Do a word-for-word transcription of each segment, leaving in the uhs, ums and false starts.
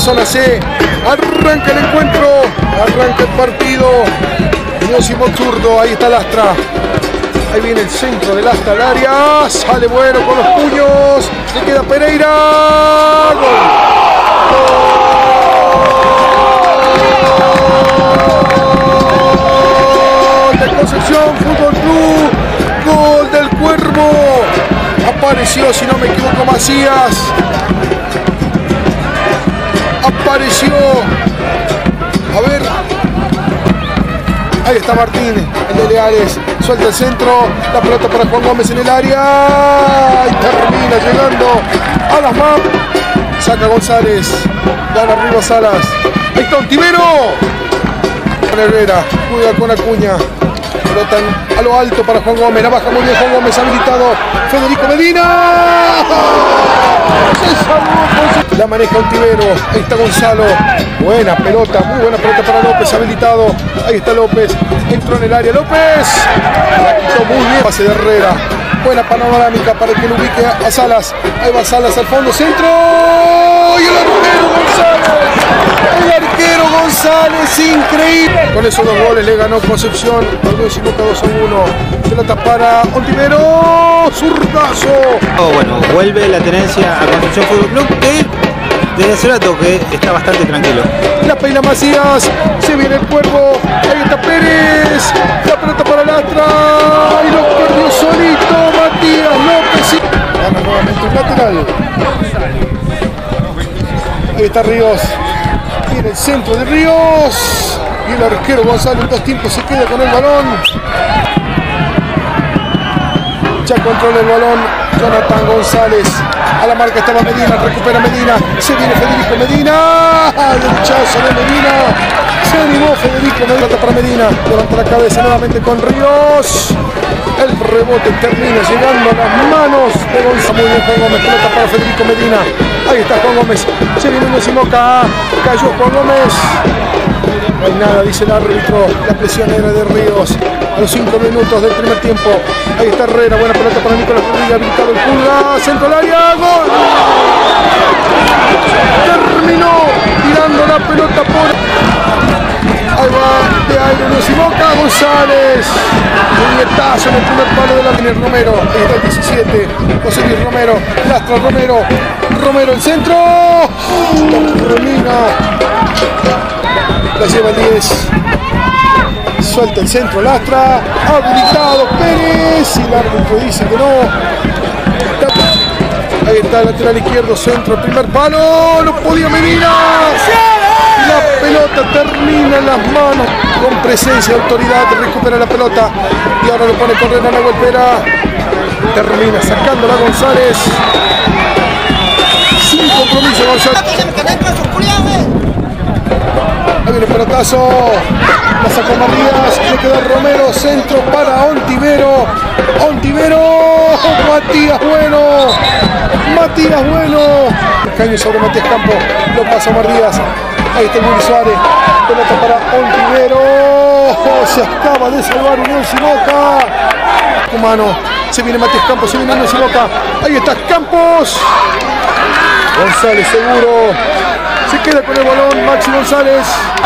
zona C. Arranca el encuentro, arranca el partido. Ñosimo zurdo, ahí está Lastra. Ahí viene el centro de Lastra al área. Sale bueno con los puños. Le queda Pereira. Gol. Gol de Concepción Fútbol Club. Gol del Cuervo. Apareció, si no me equivoco, Macías. Apareció. A ver. Ahí está Martín, el de Leales. Suelta el centro. La pelota para Juan Gómez en el área. Y termina llegando a las manos. Saca González. Gana arriba Salas. Ahí está Ontivero. Con Herrera. Juega con Acuña. Pelota a lo alto para Juan Gómez. La baja muy bien Juan Gómez. Habilitado Federico Medina. La maneja Ontivero. Ahí está Gonzalo. Buena pelota. Muy buena pelota para López. Habilitado. Ahí está López. Entró en el área López. La quitó muy bien. Pase de Herrera. Buena panorámica para que lo ubique a Salas. Ahí va Salas al fondo. Centro. Y el arquero González. El arquero González. Increíble. Con esos dos goles le ganó Concepción. Ñosimo dos a uno. Pelota para Ontivero. Zurdazo. Oh, bueno, vuelve la tenencia a Concepción Fútbol Club, que desde hace rato que está bastante tranquilo. La peina Macías. Se viene el Cuervo. Ahí está Pérez. La pelota para Lastra. Y lo perdió solito Matías López. Gana nuevamente un lateral. Ahí está Ríos. Viene el centro de Ríos. Y el arquero Gonzalo en dos tiempos se queda con el balón. Ya controla el balón Jonathan González. A la marca estaba Medina, recupera Medina. Se viene Federico Medina. Derechazo de Medina. Se animó Federico Medina para Medina. Levanta la cabeza nuevamente con Ríos. El rebote termina llegando a las manos de González. Muy bien Juan Gómez. Pelota para Federico Medina. Ahí está Juan Gómez. Se viene Ñosimo acá. Cayó Juan Gómez. No hay nada, dice el árbitro. La presión era de Ríos. A los cinco minutos del primer tiempo. Ahí está Herrera. Buena pelota para Nicolás Rodríguez. Habilitado el Pulga. Centro al área. Gol. Terminó tirando la pelota por... Ahí va de aire Ñosimo González. Un guetazo en el primer palo de la línea Romero. Ahí está el diecisiete. José Luis Romero. Lastra Romero. Romero el centro. Termina. La lleva el diez. Suelta el centro Lastra. Habilitado Pérez. Y el árbitro dice que no. Ahí está el lateral izquierdo. Centro, primer palo. No podía Medina. La pelota termina en las manos. Con presencia de autoridad. Recupera la pelota. Y ahora lo pone correr a la golpera. Termina sacándola González. Sin compromiso González. Ahí viene el pelotazo. La sacó Marías. Le queda Romero. Centro para Ontivero. Ontivero. Matías Bueno. Matías Bueno. El caño sobre Matías Campo. Lo pasa Marías. Ahí está el Willy Suárez. Pelota para Ontivero. Se acaba de salvar Unión Simoca. Humano. Se viene Matías Campos. Se viene Unión Simoca. Ahí está Campos. González seguro. Se queda con el balón Maxi González.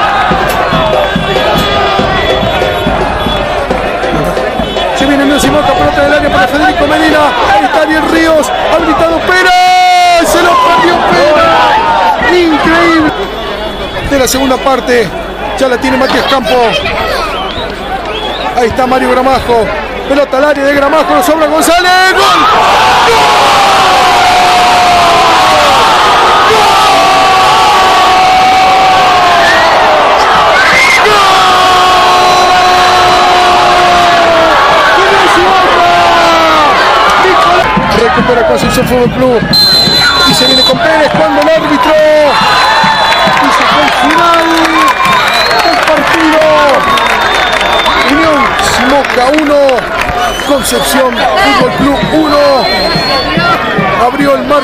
Se viene Ñosimo, pelota del área para Federico Medina. Ahí está Ariel Ríos. Habilitado Pérez. Se lo perdió Pérez. Increíble. De la segunda parte. Ya la tiene Matías Campo. Ahí está Mario Gramajo. Pelota al área de Gramajo. Lo sobra González. ¡Gol! ¡Gol! Recupera Concepción Fútbol Club y se viene con Pérez cuando el árbitro dice que el final del partido. Unión Simoca uno, Concepción Fútbol Club uno. Abrió el marco.